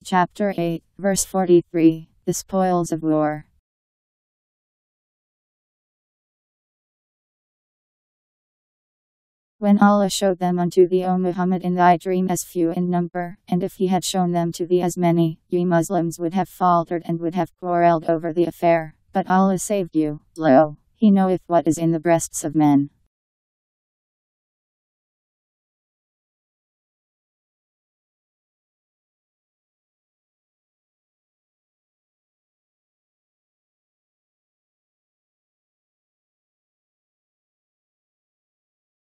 Chapter 8, verse 43, The Spoils of War. When Allah showed them unto thee, O Muhammad, in thy dream as few in number, and if he had shown them to thee as many, ye Muslims would have faltered and would have quarrelled over the affair. But Allah saved you. Lo, He knoweth what is in the breasts of men.